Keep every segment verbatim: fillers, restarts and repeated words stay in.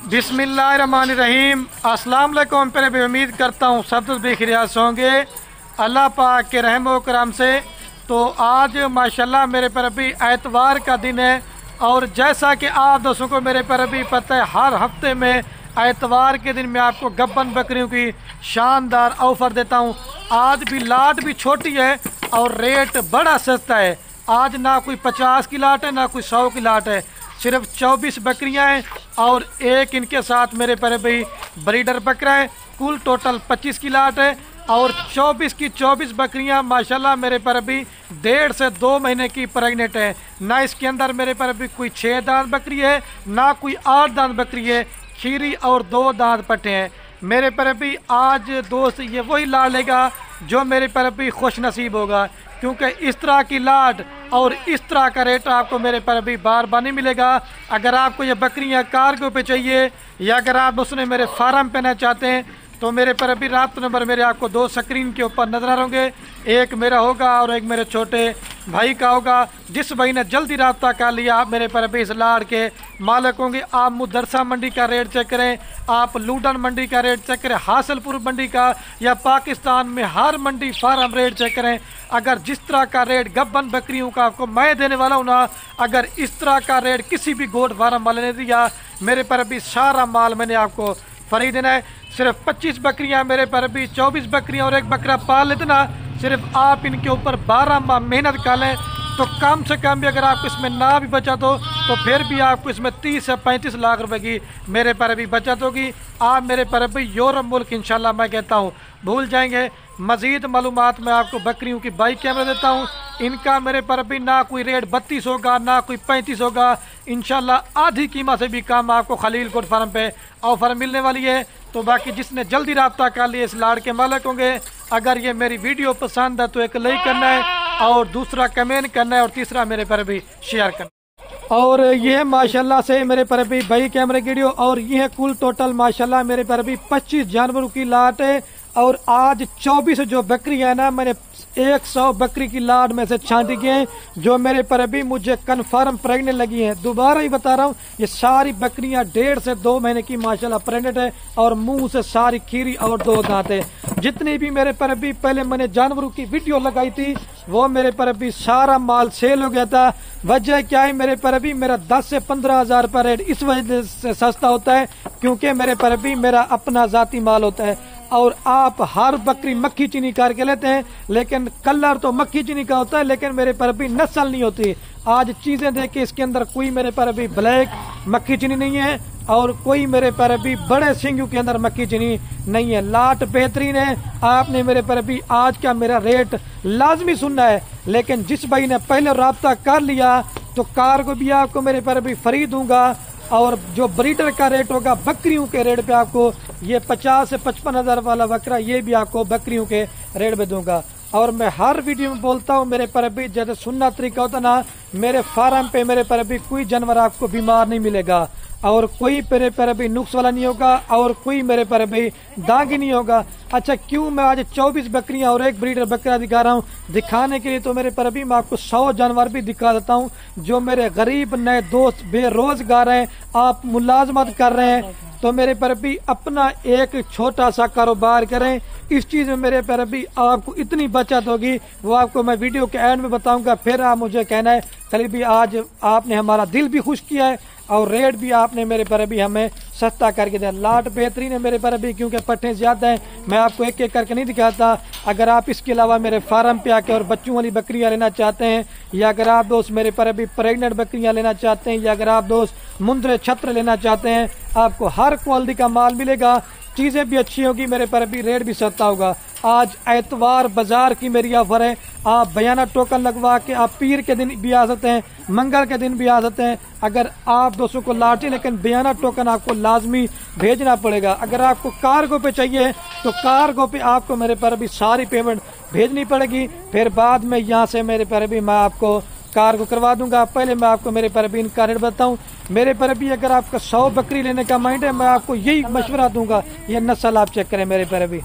बिस्मिल्लाहिर्रहमानिर्रहीम। अस्सलाम वालेकुम। पहले भी उम्मीद करता हूँ सब तो बेखिरियात होंगे अल्लाह पाक के रहम व करम से। तो आज माशाल्लाह मेरे पर अभी एतवार का दिन है और जैसा कि आप दोस्तों को मेरे पर अभी पता है, हर हफ्ते में एतवार के दिन मैं आपको गब्बन बकरियों की शानदार ऑफ़र देता हूँ। आज भी लाट भी छोटी है और रेट बड़ा सस्ता है। आज ना कोई पचास की लाट है ना कोई सौ की लाट है, सिर्फ चौबीस बकरियां हैं और एक इनके साथ मेरे पर भाई ब्रीडर बकरा है। कुल टोटल पच्चीस की लाट है और चौबीस की चौबीस बकरियां माशाल्लाह मेरे पर अभी डेढ़ से दो महीने की प्रेग्नेंट है। ना इसके अंदर मेरे पर अभी कोई छः दांत बकरी है ना कोई आठ दांत बकरी है, खीरी और दो दांत पट्टे हैं। मेरे पर अभी आज दोस्त ये वही ला लेगा जो मेरे पर अभी खुश नसीब होगा, क्योंकि इस तरह की लाट और इस तरह का रेट आपको मेरे पर अभी बार बार नहीं मिलेगा। अगर आपको ये बकरियां कार्गो पे चाहिए या अगर आप उसने मेरे फार्म पे ना चाहते हैं तो मेरे पर अभी रात नंबर मेरे आपको दो स्क्रीन के ऊपर नजर आ होंगे। एक मेरा होगा और एक मेरे छोटे भाई का होगा। जिस भाई ने जल्दी रब्ता कर लिया आप मेरे पर अभी इस लाड़ के मालिक होंगे। आप मुदरसा मंडी का रेट चेक करें, आप लूडन मंडी का रेट चेक करें, हासिलपुर मंडी का या पाकिस्तान में हर मंडी फार्म रेट चेक करें। अगर जिस तरह का रेट गब्बन बकरियों का आपको मैं देने वाला हूँ ना, अगर इस तरह का रेट किसी भी गोट फार्म वाले ने दिया, मेरे पर अभी सारा माल मैंने आपको फ्री देना है। सिर्फ पच्चीस बकरियां मेरे पर अभी चौबीस बकरियां और एक बकरा पाल लेते ना, सिर्फ आप इनके ऊपर बारह माह मेहनत कर लें तो कम से कम भी अगर आपको इसमें ना भी बचत हो तो फिर भी आपको इसमें तीस से पैंतीस लाख रुपए की मेरे पर अभी बचत होगी। आप मेरे पर अभी यूरोप मुल्क इंशाल्लाह मैं कहता हूँ भूल जाएंगे। मज़ीद मालूमात मैं आपको बकरियों की बाइक कैमरा देता हूँ। इनका मेरे पर अभी ना कोई रेट बत्तीस होगा ना कोई पैंतीस होगा, इंशाल्लाह आधी कीमत से भी कम आपको खलील कोट फार्म पे ऑफ़र मिलने वाली है। तो बाकी जिसने जल्दी रब्ता कर लिया इस लाड़ के मालिक होंगे। अगर ये मेरी वीडियो पसंद है तो एक लाइक करना है और दूसरा कमेंट करना है और तीसरा मेरे पर भी शेयर करना। और ये माशाल्लाह से मेरे पर भी भाई कैमरे वीडियो और ये कुल टोटल माशाल्लाह मेरे पर भी पच्चीस जानवरों की लाट है। और आज चौबीस जो बकरी है ना, मैंने एक सौ बकरी की लाट में से छांटी की है जो मेरे पर अभी मुझे कन्फर्म प्रेग्नेंट लगी है। दोबारा ही बता रहा हूँ, ये सारी बकरियां डेढ़ से दो महीने की माशाल्लाह प्रेग्नेंट है और मुंह से सारी खीरी और दो दांत है। जितनी भी मेरे पर अभी पहले मैंने जानवरों की वीडियो लगाई थी वो मेरे पर अभी सारा माल सेल हो गया था। वजह क्या है, मेरे पर अभी मेरा दस से पंद्रह हजार पर रेट इस वजह से सस्ता होता है क्योंकि मेरे पर अभी मेरा अपना जाती माल होता है। और आप हर बकरी मक्खी चीनी करके लेते हैं लेकिन कलर तो मक्खी चीनी का होता है, लेकिन मेरे पर अभी नस्ल नहीं होती। आज चीजें देख के इसके अंदर कोई मेरे पर अभी ब्लैक मक्खी चीनी नहीं है और कोई मेरे पर अभी बड़े सिंगों के अंदर मक्खी चीनी नहीं है। लाट बेहतरीन है। आपने मेरे पर अभी आज का मेरा रेट लाजमी सुनना है, लेकिन जिस भाई ने पहले रब्ता कर लिया तो कार को भी आपको मेरे पर अभी फ्री दूंगा। और जो ब्रीडर का रेट होगा बकरियों के रेट पे आपको ये पचास से पचपन हजार वाला बकरा ये भी आपको बकरियों के रेट पे दूंगा। और मैं हर वीडियो में बोलता हूँ मेरे पर अभी जैसे सुनना तरीका होता ना, मेरे फार्म पे मेरे पर अभी कोई जानवर आपको बीमार नहीं मिलेगा और कोई मेरे पर अभी नुक्स वाला नहीं होगा और कोई मेरे पर अभी दागी नहीं होगा। अच्छा, क्यों मैं आज चौबीस बकरियां और एक ब्रीडर बकरा दिखा रहा हूँ? दिखाने के लिए तो मेरे पर अभी मैं आपको सौ जानवर भी दिखा देता हूँ जो मेरे गरीब नए दोस्त बेरोजगार हैं, आप मुलाजमत कर रहे हैं तो मेरे पर भी अपना एक छोटा सा कारोबार करें। इस चीज में मेरे पर भी आपको इतनी बचत होगी वो आपको मैं वीडियो के एंड में बताऊंगा। फिर आप मुझे कहना है चलिए भी आज आपने हमारा दिल भी खुश किया है और रेट भी आपने मेरे पर अभी हमें सस्ता करके दिया। लाट बेहतरीन है मेरे पर अभी क्योंकि पट्टे ज्यादा हैं, मैं आपको एक एक करके नहीं दिखाता। अगर आप इसके अलावा मेरे फार्म पे आके और बच्चों वाली बकरियां लेना चाहते हैं या अगर आप दोस्त मेरे पर अभी प्रेग्नेंट बकरियां लेना चाहते हैं या अगर आप दोस्त मुंद्रे छत्र लेना चाहते हैं, आपको हर क्वालिटी का माल मिलेगा। चीजें भी अच्छी होगी, मेरे पर अभी रेट भी सस्ता होगा। आज एतवार बाजार की मेरी ऑफर है, आप बयाना टोकन लगवा के आप पीर के दिन भी आ सकते हैं, मंगल के दिन भी आ सकते हैं। अगर आप दोस्तों को लाटे लेकिन बयाना टोकन आपको लाजमी भेजना पड़ेगा। अगर आपको कार्गो पे चाहिए तो कार्गो पे आपको मेरे पर अभी सारी पेमेंट भेजनी पड़ेगी, फिर बाद में यहाँ से मेरे पर अभी मैं आपको कार को करवा दूंगा। पहले मैं आपको मेरे पर भी इनका रेट बताऊं। मेरे पर भी अगर आपका सौ बकरी लेने का माइंड है मैं आपको यही मशवरा दूंगा, ये नस्ल आप चेक करें। मेरे पर भी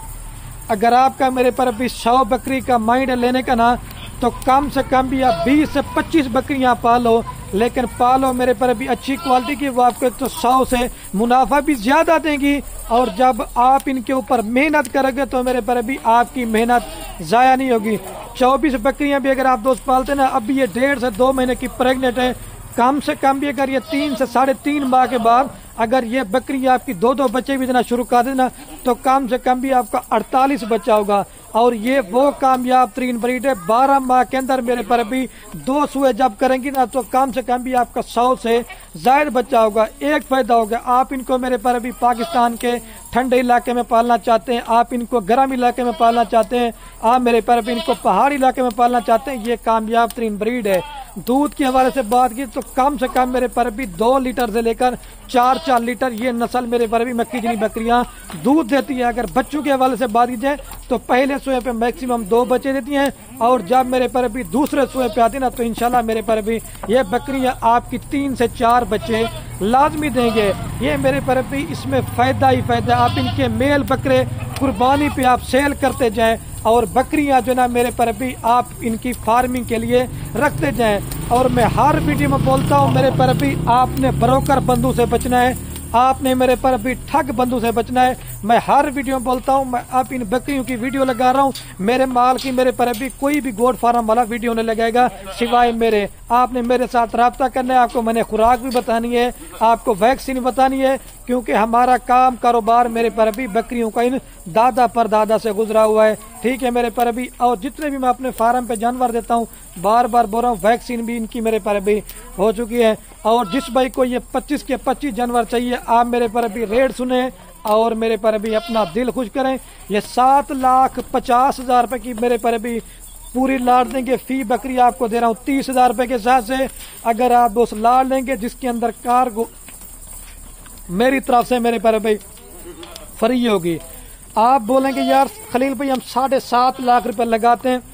अगर आपका मेरे पर भी सौ बकरी का माइंड है लेने का ना, तो कम से कम भी आप बीस से पच्चीस बकरियां पालो, लेकिन पालो मेरे पर अभी अच्छी क्वालिटी की, वो आपको एक तो सौ से मुनाफा भी ज़्यादा देंगी, और जब आप इनके ऊपर मेहनत करोगे तो मेरे पर अभी आपकी मेहनत ज़ाया नहीं होगी। चौबीस बकरियां भी अगर आप दोस्त पालते ना, अभी ये डेढ़ से दो महीने की प्रेग्नेंट है, कम से कम भी अगर ये तीन से साढ़े तीन माह के बाद अगर ये बकरी आपकी दो दो बच्चे भी देना शुरू कर देना, तो कम से कम भी आपका अड़तालीस बच्चा होगा। और ये वो कामयाब तरीन ब्रीड है, बारह माह के अंदर मेरे पर अभी दो सुए जब करेंगी ना, तो कम से कम भी आपका सौ से जायद बच्चा होगा। एक फायदा होगा, आप इनको मेरे पर अभी पाकिस्तान के ठंडे इलाके में पालना चाहते हैं, आप इनको गर्म इलाके में पालना चाहते हैं, आप मेरे पर अभी इनको पहाड़ी इलाके में पालना चाहते हैं, ये कामयाब तरीन ब्रीड है। दूध के हवाले से बात की तो कम से कम मेरे पर भी दो लीटर से लेकर चार चार लीटर ये नस्ल मेरे पर भी मक्खी जनी बकरियां दूध देती है। अगर बच्चों के हवाले से बात की जाए तो पहले सुए पे मैक्सिमम दो बच्चे देती हैं, और जब मेरे पर भी दूसरे सुए पे आती ना, तो इंशाल्लाह मेरे पर भी ये बकरियां आपकी तीन से चार बच्चे लाजमी देंगे। ये मेरे पर भी इसमें फायदा ही फायदा। आप इनके मेल बकरे कुर्बानी पे आप सेल करते जाएं, और बकरियां जो ना मेरे पर भी आप इनकी फार्मिंग के लिए रखते जाएं। और मैं हर वीडियो में बोलता हूं, मेरे पर भी आपने ब्रोकर बंधु से बचना है, आपने मेरे पर भी ठग बंधु से बचना है। मैं हर वीडियो में बोलता हूं, मैं अब इन बकरियों की वीडियो लगा रहा हूं, मेरे माल की मेरे पर भी कोई भी गोड फार्म वाला वीडियो नहीं लगाएगा सिवाय मेरे। आपने मेरे साथ रब्ता करना है, आपको मैंने खुराक भी बतानी है, आपको वैक्सीन बतानी है, क्योंकि हमारा काम कारोबार मेरे पर भी बकरियों का इन दादा पर दादा से गुजरा हुआ है। ठीक है मेरे पर भी, और जितने भी मैं अपने फार्म पे जानवर देता हूँ, बार बार बोल रहा हूँ, वैक्सीन भी इनकी मेरे पर भी हो चुकी है। और जिस भाई को ये पच्चीस के पच्चीस जानवर चाहिए, आप मेरे पर भी रेट सुने और मेरे पर भी अपना दिल खुश करें। ये सात लाख पचास हजार रुपए की मेरे पर भी पूरी लाड़ देंगे। फी बकरी आपको दे रहा हूँ तीस हजार रुपए के साथ से। अगर आप उस लाड़ लेंगे जिसके अंदर कार्गो मेरी तरफ से मेरे पर भाई फ्री होगी। आप बोलेंगे यार खलील भाई हम साढ़े सात लाख रुपए लगाते हैं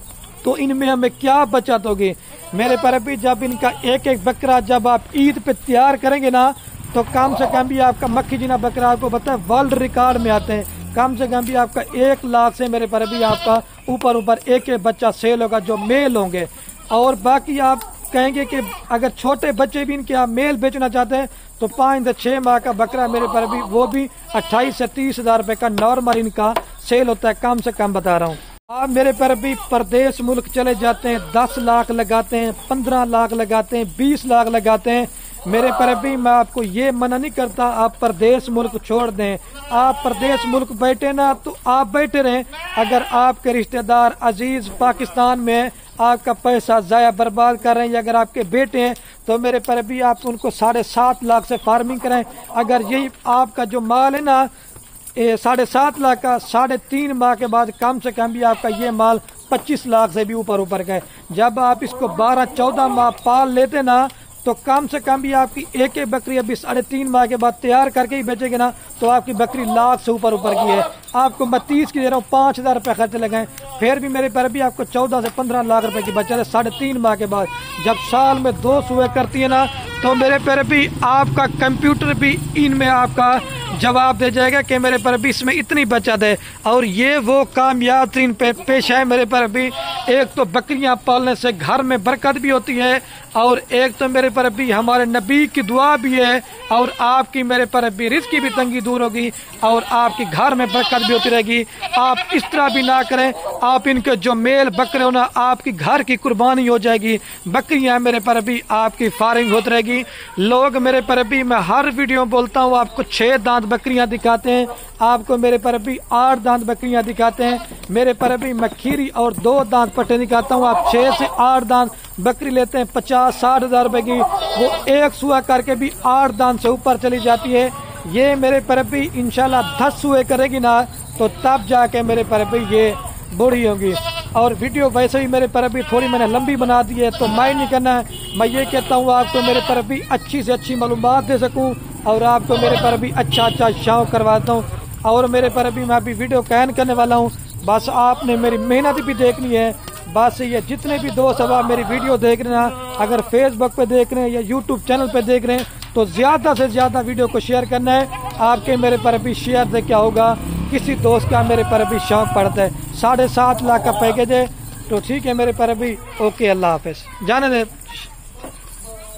तो इनमें हमें क्या बचत होगी। मेरे पर भी जब इनका एक एक बकरा जब आप ईद पे तैयार करेंगे ना, तो कम से कम भी आपका मक्खी जीना बकरा आपको पता है वर्ल्ड रिकॉर्ड में आते हैं। कम से कम भी आपका एक लाख से मेरे पर भी आपका ऊपर ऊपर एक एक बच्चा सेल होगा जो मेल होंगे। और बाकी आप कहेंगे कि अगर छोटे बच्चे भी इनके आप मेल बेचना चाहते हैं तो पाँच से छह माह का बकरा मेरे पर भी वो भी अट्ठाईस से तीस हजार रुपए का नॉर्मल इनका सेल होता है। कम से कम बता रहा हूँ। आप मेरे पर भी प्रदेश मुल्क चले जाते हैं, दस लाख लगाते हैं, पंद्रह लाख लगाते हैं, बीस लाख लगाते हैं। मेरे पर भी मैं आपको ये मना नहीं करता आप प्रदेश मुल्क छोड़ दें। आप प्रदेश मुल्क बैठे ना तो आप बैठे रहें। अगर आपके रिश्तेदार अजीज पाकिस्तान में आपका पैसा जाया बर्बाद कर रहे हैं, या अगर आपके बेटे हैं तो मेरे पर भी आप उनको साढ़े सात लाख से फार्मिंग करें। अगर यही आपका जो माल है ना साढ़े सात लाख का, साढ़े तीन माह के बाद कम से कम भी आपका ये माल पच्चीस लाख से भी ऊपर ऊपर का है। जब आप इसको बारह चौदह माह पाल लेते ना, तो कम से कम भी आपकी एक एक बकरी अभी साढ़े तीन माह के बाद तैयार करके ही बेचेंगे ना, तो आपकी बकरी लाख से ऊपर ऊपर की है। आपको मैं तीस की दे रहा हूँ, पाँच हजार रुपये खर्च लगाए, फिर भी मेरे पर भी आपको चौदह से पंद्रह लाख रुपए की बचत है साढ़े तीन माह के बाद। जब साल में दो सुबह करती है ना, तो मेरे पर भी आपका कंप्यूटर भी इनमें आपका जवाब दे जाएगा कि मेरे पर भी इसमें इतनी बचत है। और ये वो कामयाब तरीन पे, पेशा है मेरे पर भी। एक तो बकरियां पालने से घर में बरकत भी होती है, और एक तो मेरे पर भी हमारे नबी की दुआ भी है, और आपकी मेरे पर भी रिस्क की भी तंगी दूर होगी, और आपकी घर में बरकत भी होती रहेगी। आप इस तरह भी ना करें, आप इनके जो मेल बकरे हो ना, आपकी घर की कुर्बानी हो जाएगी। बकरियां मेरे पर भी आपकी फारिंग होती रहेगी। लोग मेरे पर भी, मैं हर वीडियो में बोलता हूँ, आपको छह दांत बकरियां दिखाते हैं, आपको मेरे पर भी आठ दांत बकरियां दिखाते हैं। मेरे पर भी मैं खीरी और दो दांत पट्टे दिखाता हूँ। आप छह से आठ दांत बकरी लेते हैं पचास साठ हजार रुपए की, वो एक सुआ करके भी आठ दांत से ऊपर चली जाती है। ये मेरे पर भी इंशाल्लाह दस सुए करेगी ना, तो तब जाके मेरे पर भी ये बूढ़ी होगी। और वीडियो वैसे ही मेरे पर भी थोड़ी मैंने लंबी बना दी है, तो माइंड नहीं करना है। मैं ये कहता हूँ आपको मेरे पर भी अच्छी से अच्छी मालूमात दे सकूँ, और आपको मेरे पर भी अच्छा अच्छा शौक करवाता हूँ। और मेरे पर भी मैं अभी वीडियो कैन करने वाला हूँ, बस आपने मेरी मेहनत भी देखनी है। बस ये जितने भी दोस्त अब आप मेरी वीडियो देख रहे हैं, अगर फेसबुक पे देख रहे हैं या यूट्यूब चैनल पे देख रहे हैं, तो ज्यादा से ज्यादा वीडियो को शेयर करना है। आपके मेरे पर भी शेयर से क्या होगा, किसी दोस्त का मेरे पर भी शौक पड़ता है। साढ़े सात लाख का पैकेज है, तो ठीक है मेरे पर भी। ओके, अल्लाह हाफिज, जाने दे।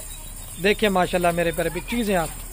देखिए माशाल्लाह मेरे प्यारे भी चीज़ें आप